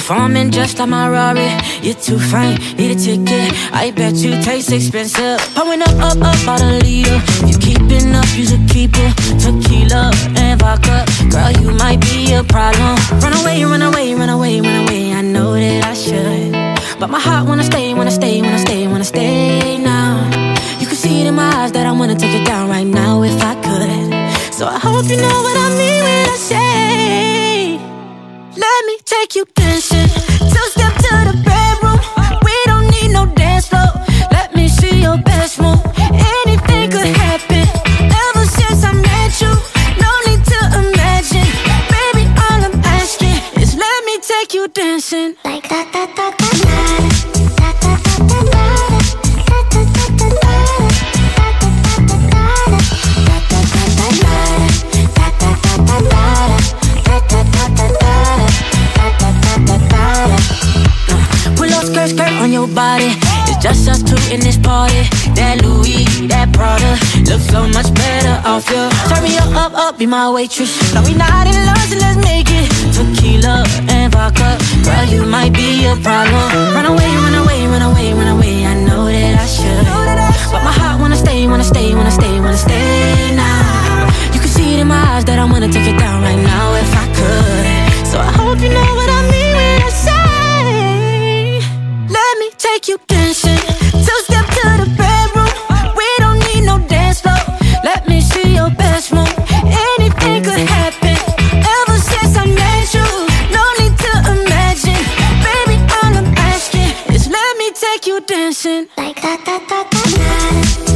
Performing just like my Rari. You're too fine, need a ticket. I bet you taste expensive. Pouring up about a liter. If you keeping up, you should keep it. Tequila and vodka, girl, you might be a problem. Run away, run away, run away, run away. I know that I should, but my heart wanna stay, wanna stay, wanna stay, wanna stay now. You can see it in my eyes that I wanna take it down right now if I could. So I hope you know what I mean when I say, let me take you dancing. Two-step to the bedroom. We don't need no dance floor. Let me see your best move. Anything could happen. Ever since I met you, no need to imagine. Baby, all I'm asking is let me take you dancing. Like that, that, that, that, skirt on your body. It's just us two in this party. That Louis, that Prada looks so much better off you. Turn me up, be my waitress. No, we not in love, so let's make it. Tequila and vodka, girl, you might be a problem. Run away, run away, run away, run away. I know that I should, but my heart wanna stay, wanna stay, wanna stay, wanna stay now. You can see it in my eyes that I wanna take it down right now if I could. So I hope you know what I mean when I say, let me take you dancing. Two-step to the bedroom. We don't need no dance floor. Let me see your best move. Anything could happen. Ever since I met you, no need to imagine. Baby, all I'm asking is let me take you dancing. Like that, that, that, that, that.